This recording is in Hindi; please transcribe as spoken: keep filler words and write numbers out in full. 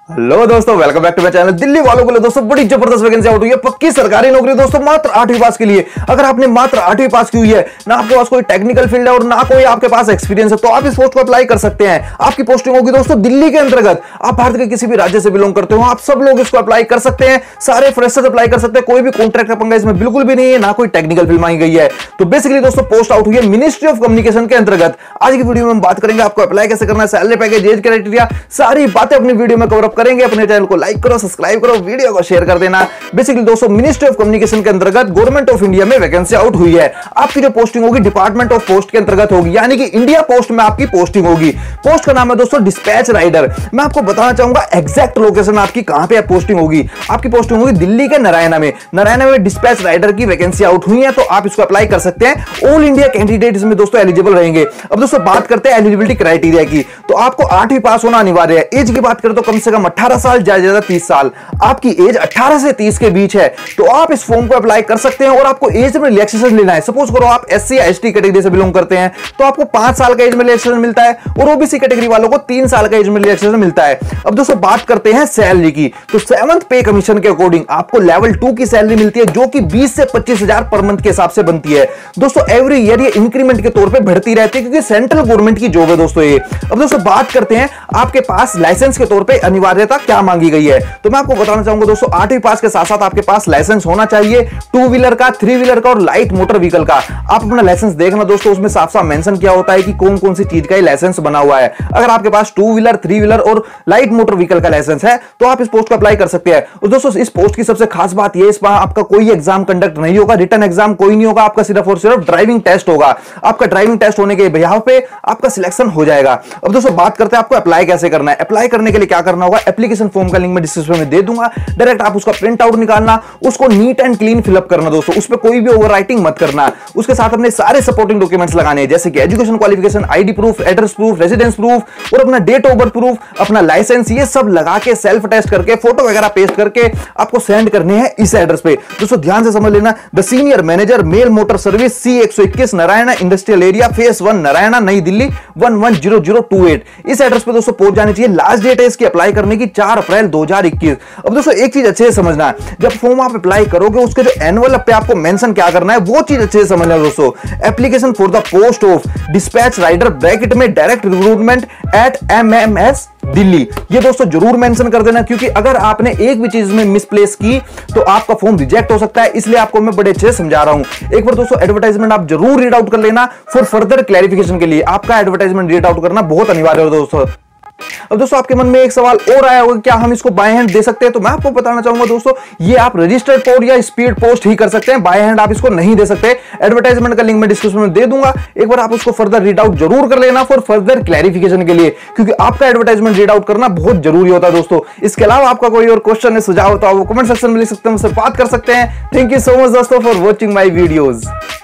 हेलो दोस्तों, welcome back to my channel. Delhi वालों के लिए दोस्तों बड़ी जबरदस्त वैकेंसी आउट हुई है, पक्की सरकारी नौकरी दोस्तों, मात्र आठवीं पास के लिए। अगर आपने मात्र आठवीं पास की हुई है, ना आपके पास कोई टेक्निकल फील्ड है और ना कोई आपके पास एक्सपीरियंस है, तो आप इस पोस्ट को अप्लाई कर सकते हैं। आपकी पोस्टिंग होगी दोस्तों दिल्ली के अंतर्गत। आप भारत के किसी भी राज्य से बिलोंग करते हो, आप सब लोग इसको अप्लाई कर सकते हैं। सारे फ्रेशर्स अप्लाई कर सकते हैं, कोई भी कॉन्ट्रैक्ट का पंगा इसमें बिल्कुल भी नहीं है, ना कोई टेक्निकल फील्ड मांगी गई है। तो बेसिकली दोस्तों पोस्ट आउट हुई है मिनिस्ट्री ऑफ कम्युनिकेशन के अंतर्गत। आज की वीडियो में हम बात करेंगे आपको अप्लाई कैसे करना है, सैलरी पैकेज, एज क्राइटेरिया, सारी बातें अपनी वीडियो में कवर अप करेंगे। अपने चैनल को लाइक करो, सब्सक्राइब करो, वीडियो को शेयर कर देना। बेसिकली दोस्तों मिनिस्ट्री ऑफ कम्युनिकेशन के अंतर्गत गवर्नमेंट ऑफ इंडिया में वैकेंसी आउट हुई है। आपकी जो पोस्टिंग होगी डिपार्टमेंट ऑफ पोस्ट के अंतर्गत होगी, यानी कि इंडिया पोस्ट में आपकी पोस्टिंग होगी। पोस्ट का नाम है दोस्तों डिस्पैच राइडर। मैं आपको बताना चाहूंगा एग्जैक्ट लोकेशन आपकी कहां पे पोस्टिंग होगी। आपकी पोस्टिंग होगी दिल्ली के नारायणा में। नारायणा में डिस्पैच राइडर की वैकेंसी आउट हुई है, तो आप इसको अप्लाई कर सकते हैं। ऑल इंडिया कैंडिडेट इसमें दोस्तों एलिजिबल रहेंगे। अब दोस्तों बात करते हैं एलिजिबिलिटी क्राइटेरिया की, तो आपको आठवीं पास होना अनिवार्य है। एज की बात करें तो कम से कम अठारह साल, ज्यादा ज्यादा तीस साल। आपकी एज अठारह से तीस के बीच है, तो आप इस फॉर्म को अप्लाई कर सकते हैं। और आपको एज में रिलैक्सेशन लेना है। सपोज करो आप एससी या एसटी कैटेगरी से बिलोंग करते हैं, तो आपको पांच साल का एज में रिलैक्सेशन मिलता है, और ओबीसी कैटेगरी वालों को तीन साल का एज में रिलैक्सेशन मिलता है। अब दोस्तों बात करते हैं सैलरी की, तो सेवंथ पे कमीशन के अकॉर्डिंग आपको लेवल टू की सैलरी मिलती है, जो कि बीस से पच्चीस हजार पर मंथ के हिसाब से बनती है। दोस्तों एवरी ईयर ये इंक्रीमेंट के तौर पर बढ़ती रहती है, क्योंकि सेंट्रल गवर्नमेंट की जॉब है दोस्तों ये। अब दोस्तों बात करते हैं आपके पास लाइसेंस के तौर पर अनिवार्यता क्या मांगी गई है, तो मैं आपको बताना चाहूंगा दोस्तों आठवीं पास के साथ साथ आपके पास लाइसेंस होना चाहिए, टू व्हीलर का, थ्री व्हीलर का और लाइट मोटर व्हीकल का। आप अपना लाइसेंस देखना दोस्तों, उसमें साफ साफ मेंशन किया होता है कि कौन कौन सी चीज का लाइसेंस बना हुआ है। अगर आपके पास टू व्हीलर, थ्री व्हीलर और लाइट मोटर व्हीकल का लाइसेंस है, तो आप इस पोस्ट को अप्लाई कर सकते हैं। और दोस्तों इस पोस्ट की सबसे खास बात यह, इस बार आपका कोई एग्जाम कंडक्ट नहीं होगा, रिटन एग्जाम कोई नहीं होगा, आपका सिर्फ और सिर्फ ड्राइविंग टेस्ट होगा। आपका ड्राइविंग टेस्ट होने के बिहाफ पे आपका सिलेक्शन हो जाएगा। अब दोस्तों बात करते हैं आपको अप्लाई कैसे करना है। अप्लाई करने के लिए क्या करना होगा, एप्लीकेशन फॉर्म का लिंक मैं डिस्क्रिप्शन में दे दूंगा, डायरेक्ट आप उसका प्रिंट आउट निकालना, उसको नीट एंड क्लीन फिलअप करना दोस्तों, उस पर कोई भी ओवर राइटिंग मत करना। उसके साथ अपने सारे सपोर्टिंग डॉक्यूमेंट्स लगाने हैं, जैसे कि education qualification, ID proof, address proof, residence proof और अपना डेट ऑफ बर्थ प्रूफ, अपना लाइसेंस, ये सब लगा के सेल्फ टेस्ट करके फोटो वगैरह पेस्ट करके आपको सेंड करने हैं इस एड्रेस पे। दोस्तों ध्यान से समझ लेना, the senior manager mail motor service, C एक सौ इक्कीस Narayana industrial area, phase one Narayana, Nai Delhi one one zero zero two eight. इस एड्रेस पे दोस्तों पहुंच जानी चाहिए। लास्ट डेट है इसकी अप्लाई करने की चार अप्रैल दो हजार इक्कीस। अब दोस्तों एक चीज अच्छे से समझना है, जब फॉर्म आप अप्लाई करोगे उसके जो एनुअल पे आपको मेंशन क्या करना है, वो चीज अच्छे से समझना दोस्तों। Application for the post of dispatch rider bracket में direct recruitment at MMS Delhi, ये दोस्तों जरूर मेंशन कर देना, क्योंकि अगर आपने एक भी चीज में मिसप्लेस की तो आपका फॉर्म रिजेक्ट हो सकता है। इसलिए आपको मैं बड़े अच्छे से समझा रहा हूं। एक बार दोस्तों एडवर्टाइजमेंट आप जरूर रीड आउट कर लेना फॉर फर्दर क्लैरिफिकेशन के लिए। आपका एडवर्टाइजमेंट रीड आउट करना बहुत अनिवार्य है दोस्तों। अब दोस्तों आपके मन में एक सवाल और आया होगा, क्या हम इसको बाय हैंड दे सकते हैं? तो मैं आपको बताना चाहूंगा दोस्तों, ये आप रजिस्टर्ड पोस्ट या स्पीड पोस्ट ही कर सकते हैं, बाय हैंड आप इसको नहीं दे सकते। एडवर्टाइजमेंट का लिंक मैं डिस्क्रिप्शन में दे दूंगा, एक बार आप उसको फर्दर रीड आउट जरूर कर लेना फॉर फर्दर क्लैरिफिकेशन के लिए, क्योंकि आपका एडवर्टाइजमेंट रीड आउट करना बहुत जरूरी होता है दोस्तों। इसके अलावा आपका कोई और क्वेश्चन है, सुझाव होता है, वो कमेंट सेक्शन में लिख सकते हैं, मुझसे बात कर सकते हैं। थैंक यू सो मच दोस्तों फॉर वॉचिंग माई वीडियोज।